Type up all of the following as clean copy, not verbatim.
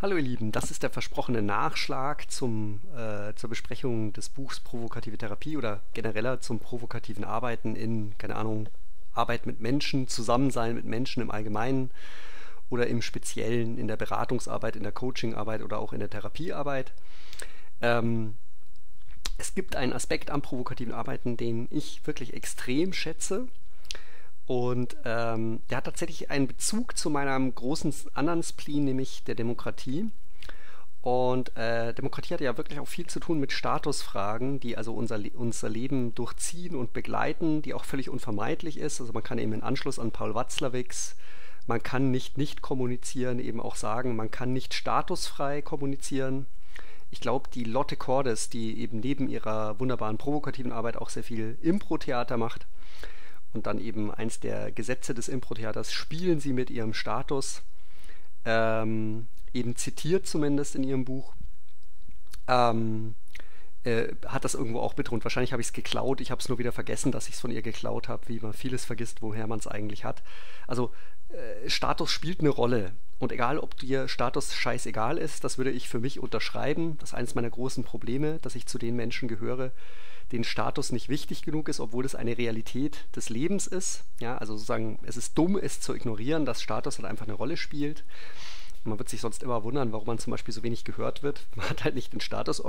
Hallo ihr Lieben, das ist der versprochene Nachschlag zur Besprechung des Buchs Provokative Therapie oder genereller zum provokativen Arbeiten in, keine Ahnung, Arbeit mit Menschen, Zusammensein mit Menschen im Allgemeinen oder im Speziellen in der Beratungsarbeit, in der Coachingarbeit oder auch in der Therapiearbeit. Ähm, Es gibt einen Aspekt am provokativen Arbeiten, den ich wirklich extrem schätze. Und der hat tatsächlich einen Bezug zu meinem großen anderen Spleen, nämlich der Demokratie. Und Demokratie hat ja wirklich auch viel zu tun mit Statusfragen, die also unser Leben durchziehen und begleiten, die auch völlig unvermeidlich ist. Also man kann eben in Anschluss an Paul Watzlawicks, man kann nicht kommunizieren, eben auch sagen, man kann nicht statusfrei kommunizieren. Ich glaube, die Lotte Cordes, die eben neben ihrer wunderbaren provokativen Arbeit auch sehr viel Impro-Theater macht, und dann eben eins der Gesetze des Impro-Theaters, spielen sie mit ihrem Status, eben zitiert zumindest in ihrem Buch, ähm, hat das irgendwo auch betont. Wahrscheinlich habe ich es geklaut, ich habe es nur wieder vergessen, dass ich es von ihr geklaut habe, wie man vieles vergisst, woher man es eigentlich hat. Also Status spielt eine Rolle. Und egal, ob dir Status scheißegal ist, das würde ich für mich unterschreiben. Das ist eines meiner großen Probleme, dass ich zu den Menschen gehöre, denen Status nicht wichtig genug ist, obwohl es eine Realität des Lebens ist. Ja, also sozusagen, es ist dumm, es zu ignorieren, dass Status halt einfach eine Rolle spielt. Und man wird sich sonst immer wundern, warum man zum Beispiel so wenig gehört wird. Man hat halt nicht in Status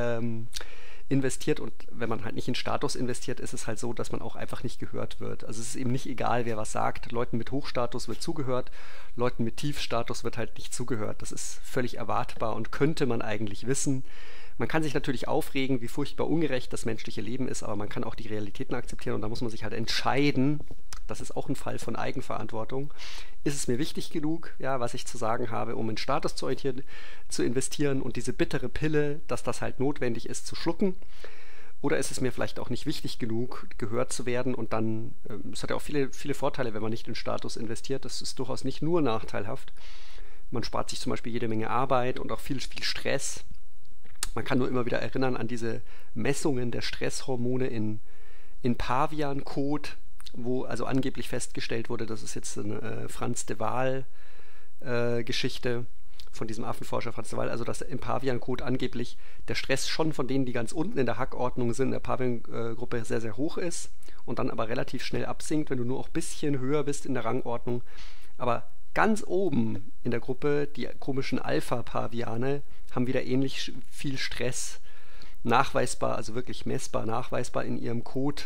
investiert, und wenn man halt nicht in Status investiert, ist es halt so, dass man auch einfach nicht gehört wird. Also es ist eben nicht egal, wer was sagt. Leuten mit Hochstatus wird zugehört, Leuten mit Tiefstatus wird halt nicht zugehört. Das ist völlig erwartbar und könnte man eigentlich wissen. Man kann sich natürlich aufregen, wie furchtbar ungerecht das menschliche Leben ist, aber man kann auch die Realitäten akzeptieren, und da muss man sich halt entscheiden. Das ist auch ein Fall von Eigenverantwortung. Ist es mir wichtig genug, ja, was ich zu sagen habe, um in Status zu investieren und diese bittere Pille, dass das halt notwendig ist, zu schlucken? Oder ist es mir vielleicht auch nicht wichtig genug, gehört zu werden? Und dann, es hat ja auch viele Vorteile, wenn man nicht in Status investiert. Das ist durchaus nicht nur nachteilhaft. Man spart sich zum Beispiel jede Menge Arbeit und auch viel Stress. Man kann nur immer wieder erinnern an diese Messungen der Stresshormone in Paviankot, wo also angeblich festgestellt wurde, das ist jetzt eine Frans de Waal Geschichte von diesem Affenforscher Frans de Waal, also dass im Paviankot angeblich der Stress schon von denen, die ganz unten in der Hackordnung sind, in der Pavian-Gruppe sehr, sehr hoch ist und dann aber relativ schnell absinkt, wenn du nur auch ein bisschen höher bist in der Rangordnung. Aber ganz oben in der Gruppe, die komischen Alpha-Paviane, haben wieder ähnlich viel Stress nachweisbar, also wirklich messbar nachweisbar in ihrem Code,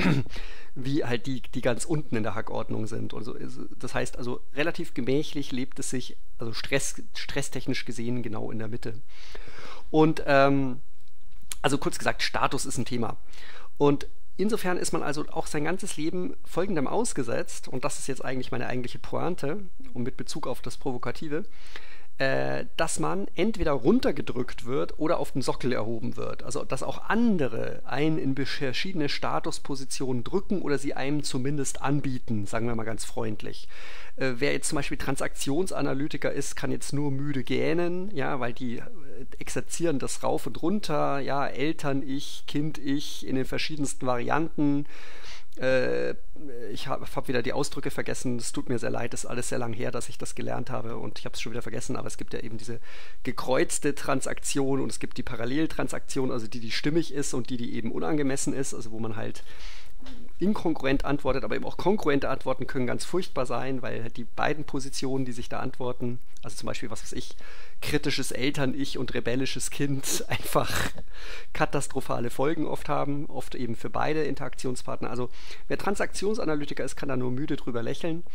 wie halt die ganz unten in der Hackordnung sind. Und so, das heißt also, relativ gemächlich lebt es sich, also stresstechnisch gesehen, genau in der Mitte. Und also kurz gesagt, Status ist ein Thema. Und insofern ist man also auch sein ganzes Leben folgendem ausgesetzt, und das ist jetzt eigentlich meine eigentliche Pointe, und mit Bezug auf das Provokative, dass man entweder runtergedrückt wird oder auf den Sockel erhoben wird. Also dass auch andere einen in verschiedene Statuspositionen drücken oder sie einem zumindest anbieten, sagen wir mal ganz freundlich. Wer jetzt zum Beispiel Transaktionsanalytiker ist, kann jetzt nur müde gähnen, ja, weil die exerzieren das rauf und runter, ja, Eltern-Ich, Kind-Ich in den verschiedensten Varianten. Ich hab wieder die Ausdrücke vergessen, es tut mir sehr leid, es ist alles sehr lang her, dass ich das gelernt habe, und ich habe es schon wieder vergessen, aber es gibt ja eben diese gekreuzte Transaktion und es gibt die Paralleltransaktion, also die stimmig ist und die eben unangemessen ist, also wo man halt inkongruent antwortet, aber eben auch kongruente Antworten können ganz furchtbar sein, weil halt die beiden Positionen, die sich da antworten, also zum Beispiel, was weiß ich, kritisches Eltern-Ich und rebellisches Kind, einfach katastrophale Folgen oft haben, oft eben für beide Interaktionspartner. Also wer Transaktionsanalytiker ist, kann da nur müde drüber lächeln.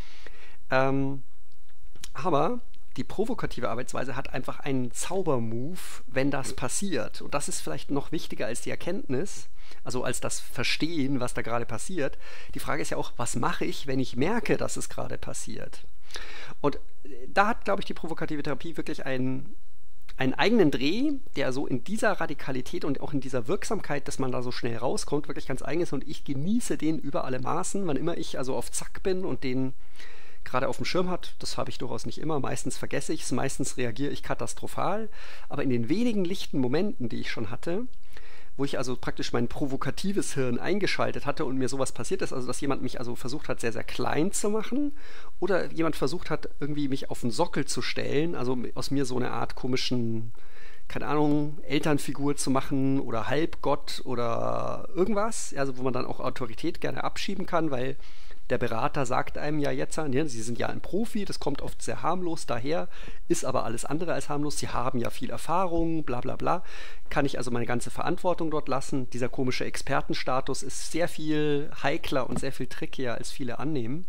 Aber die provokative Arbeitsweise hat einfach einen Zaubermove, wenn das passiert. Und das ist vielleicht noch wichtiger als die Erkenntnis, also als das Verstehen, was da gerade passiert. Die Frage ist ja auch, was mache ich, wenn ich merke, dass es gerade passiert? Und da hat, glaube ich, die provokative Therapie wirklich einen eigenen Dreh, der so in dieser Radikalität und auch in dieser Wirksamkeit, dass man da so schnell rauskommt, wirklich ganz eigen ist. Und ich genieße den über alle Maßen, wann immer ich also auf Zack bin und den gerade auf dem Schirm hat. Das habe ich durchaus nicht immer. Meistens vergesse ich es, meistens reagiere ich katastrophal. Aber in den wenigen lichten Momenten, die ich schon hatte, wo ich also praktisch mein provokatives Hirn eingeschaltet hatte und mir sowas passiert ist, also dass jemand mich also versucht hat, sehr, sehr klein zu machen oder jemand versucht hat, irgendwie mich auf den Sockel zu stellen, also aus mir so eine Art komischen, keine Ahnung, Elternfigur zu machen oder Halbgott oder irgendwas, also wo man dann auch Autorität gerne abschieben kann, weil der Berater sagt einem ja jetzt, ja, Sie sind ja ein Profi, das kommt oft sehr harmlos daher, ist aber alles andere als harmlos, Sie haben ja viel Erfahrung, bla bla bla. Kann ich also meine ganze Verantwortung dort lassen? Dieser komische Expertenstatus ist sehr viel heikler und sehr viel trickier, als viele annehmen.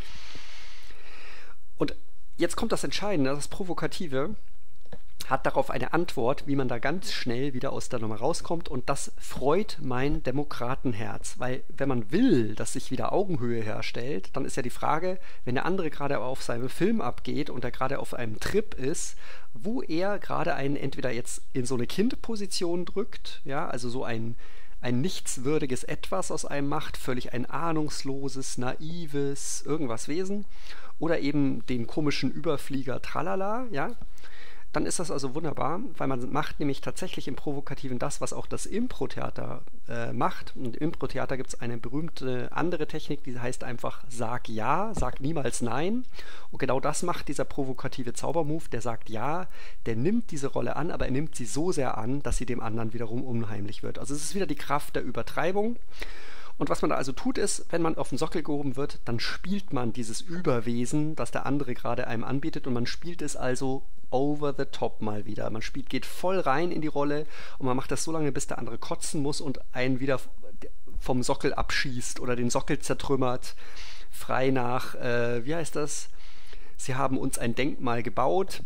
Und jetzt kommt das Entscheidende, das Provokative hat darauf eine Antwort, wie man da ganz schnell wieder aus der Nummer rauskommt, und das freut mein Demokratenherz, weil wenn man will, dass sich wieder Augenhöhe herstellt, dann ist ja die Frage, wenn der andere gerade auf seinem Film abgeht und er gerade auf einem Trip ist, wo er gerade einen entweder jetzt in so eine Kindposition drückt, ja, also so ein nichtswürdiges Etwas aus einem macht, völlig ein ahnungsloses, naives, irgendwas Wesen, oder eben den komischen Überflieger Tralala, ja, dann ist das also wunderbar, weil man macht nämlich tatsächlich im Provokativen das, was auch das Impro-Theater macht. Und im Impro-Theater gibt es eine berühmte andere Technik, die heißt einfach Sag Ja, sag niemals Nein. Und genau das macht dieser provokative Zaubermove, der sagt Ja, der nimmt diese Rolle an, aber er nimmt sie so sehr an, dass sie dem anderen wiederum unheimlich wird. Also es ist wieder die Kraft der Übertreibung. Und was man da also tut ist, wenn man auf den Sockel gehoben wird, dann spielt man dieses Überwesen, das der andere gerade einem anbietet, und man spielt es also over the top mal wieder. Man geht voll rein in die Rolle und man macht das so lange, bis der andere kotzen muss und einen wieder vom Sockel abschießt oder den Sockel zertrümmert, frei nach, wie heißt das? Sie haben uns ein Denkmal gebaut.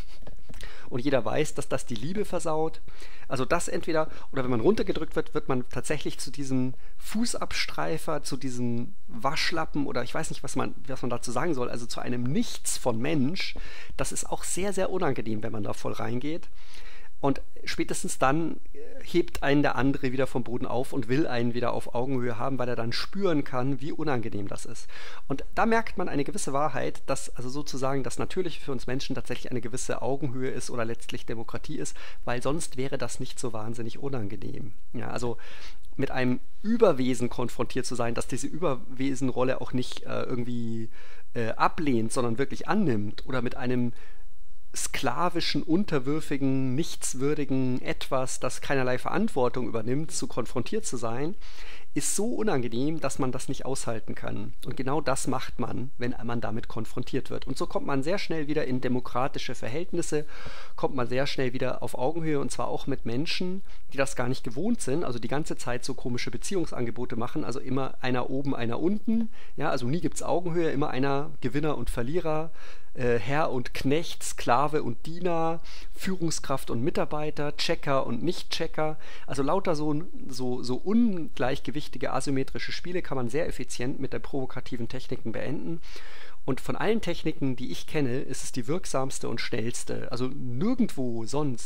Und jeder weiß, dass das die Liebe versaut. Also das entweder, oder wenn man runtergedrückt wird, wird man tatsächlich zu diesem Fußabstreifer, zu diesem Waschlappen, oder ich weiß nicht, was man dazu sagen soll, also zu einem Nichts von Mensch. Das ist auch sehr, sehr unangenehm, wenn man da voll reingeht. Und spätestens dann hebt einen der andere wieder vom Boden auf und will einen wieder auf Augenhöhe haben, weil er dann spüren kann, wie unangenehm das ist. Und da merkt man eine gewisse Wahrheit, dass also sozusagen das Natürliche für uns Menschen tatsächlich eine gewisse Augenhöhe ist oder letztlich Demokratie ist, weil sonst wäre das nicht so wahnsinnig unangenehm. Ja, also mit einem Überwesen konfrontiert zu sein, dass diese Überwesenrolle auch nicht irgendwie ablehnt, sondern wirklich annimmt, oder mit einem sklavischen, unterwürfigen, nichtswürdigen Etwas, das keinerlei Verantwortung übernimmt, konfrontiert zu sein, ist so unangenehm, dass man das nicht aushalten kann. Und genau das macht man, wenn man damit konfrontiert wird. Und so kommt man sehr schnell wieder in demokratische Verhältnisse, kommt man sehr schnell wieder auf Augenhöhe, und zwar auch mit Menschen, die das gar nicht gewohnt sind, also die ganze Zeit so komische Beziehungsangebote machen, also immer einer oben, einer unten, ja, also nie gibt es Augenhöhe, immer einer Gewinner und Verlierer, Herr und Knecht, Sklave und Diener, Führungskraft und Mitarbeiter, Checker und Nicht-Checker. Also lauter so ungleichgewichtige, asymmetrische Spiele kann man sehr effizient mit der provokativen Techniken beenden. Und von allen Techniken, die ich kenne, ist es die wirksamste und schnellste. Also nirgendwie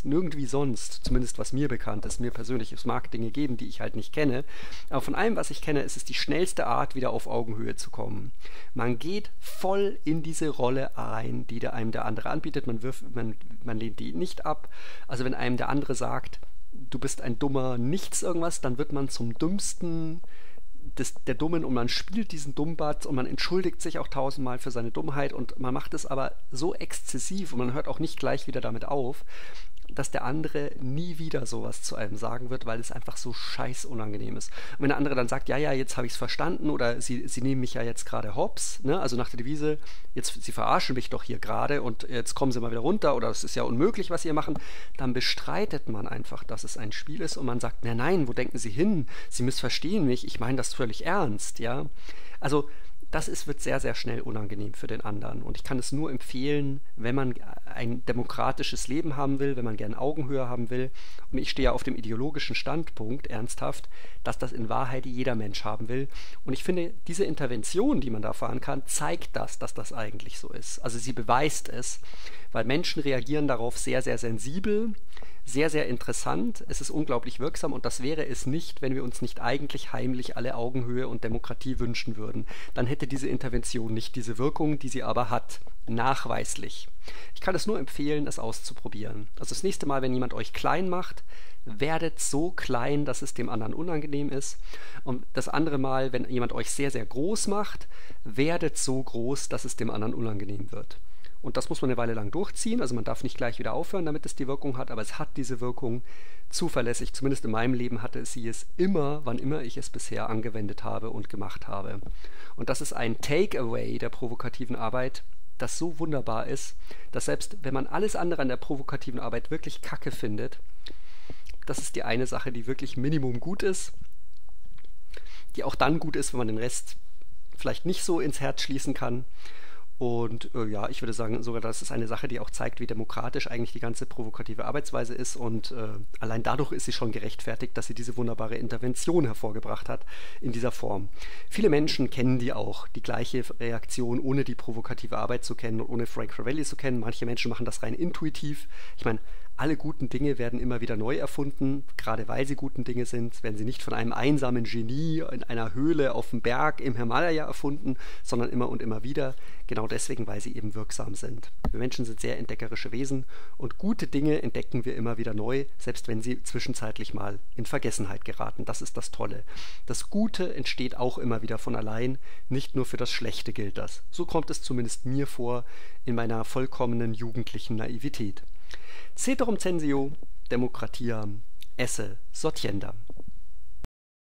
sonst, zumindest was mir bekannt ist, mir persönlich, es mag Dinge geben, die ich halt nicht kenne, aber von allem, was ich kenne, ist es die schnellste Art, wieder auf Augenhöhe zu kommen. Man geht voll in diese Rolle ein, die einem der andere anbietet, man lehnt die nicht ab. Also wenn einem der andere sagt, du bist ein dummer Nichts irgendwas, dann wird man zum Dümmsten der Dummen, und man spielt diesen Dummbart und man entschuldigt sich auch tausendmal für seine Dummheit, und man macht es aber so exzessiv und man hört auch nicht gleich wieder damit auf, dass der andere nie wieder sowas zu einem sagen wird, weil es einfach so scheiß unangenehm ist. Und wenn der andere dann sagt, ja, jetzt habe ich es verstanden, oder sie nehmen mich ja jetzt gerade hops, ne? Also nach der Devise, Sie verarschen mich doch hier gerade und jetzt kommen Sie mal wieder runter, oder es ist ja unmöglich, was Sie hier machen, dann bestreitet man einfach, dass es ein Spiel ist, und man sagt, nein, wo denken Sie hin? Sie missverstehen mich, ich meine das völlig ernst, ja. Also wird sehr, sehr schnell unangenehm für den anderen. Und ich kann es nur empfehlen, wenn man ein demokratisches Leben haben will, wenn man gerne Augenhöhe haben will. Und ich stehe ja auf dem ideologischen Standpunkt, ernsthaft, dass das in Wahrheit jeder Mensch haben will. Und ich finde, diese Intervention, die man da fahren kann, zeigt dass das eigentlich so ist. Also sie beweist es, weil Menschen reagieren darauf sehr, sehr sensibel. sehr, sehr interessant, es ist unglaublich wirksam und das wäre es nicht, wenn wir uns nicht eigentlich heimlich alle Augenhöhe und Demokratie wünschen würden. Dann hätte diese Intervention nicht diese Wirkung, die sie aber hat. Nachweislich. Ich kann es nur empfehlen, es auszuprobieren. Also das nächste Mal, wenn jemand euch klein macht, werdet so klein, dass es dem anderen unangenehm ist. Und das andere Mal, wenn jemand euch sehr, sehr groß macht, werdet so groß, dass es dem anderen unangenehm wird. Und das muss man eine Weile lang durchziehen. Also man darf nicht gleich wieder aufhören, damit es die Wirkung hat, aber es hat diese Wirkung zuverlässig. Zumindest in meinem Leben hatte es sie es immer, wann immer ich es bisher angewendet habe und gemacht habe. Und das ist ein Takeaway der provokativen Arbeit, das so wunderbar ist, dass selbst wenn man alles andere an der provokativen Arbeit wirklich kacke findet, das ist die eine Sache, die wirklich Minimum gut ist, die auch dann gut ist, wenn man den Rest vielleicht nicht so ins Herz schließen kann. Und ja, ich würde sagen, sogar das ist eine Sache, die auch zeigt, wie demokratisch eigentlich die ganze provokative Arbeitsweise ist. Und allein dadurch ist sie schon gerechtfertigt, dass sie diese wunderbare Intervention hervorgebracht hat in dieser Form. Viele Menschen kennen die auch, die gleiche Reaktion, ohne die provokative Arbeit zu kennen und ohne Frank Ravelli zu kennen. Manche Menschen machen das rein intuitiv. Ich meine, alle guten Dinge werden immer wieder neu erfunden, gerade weil sie guten Dinge sind, werden sie nicht von einem einsamen Genie in einer Höhle auf dem Berg im Himalaya erfunden, sondern immer und immer wieder, genau deswegen, weil sie eben wirksam sind. Wir Menschen sind sehr entdeckerische Wesen und gute Dinge entdecken wir immer wieder neu, selbst wenn sie zwischenzeitlich mal in Vergessenheit geraten. Das ist das Tolle. Das Gute entsteht auch immer wieder von allein, nicht nur für das Schlechte gilt das. So kommt es zumindest mir vor in meiner vollkommenen jugendlichen Naivität. Ceterum censeo democratiam esse sortienda.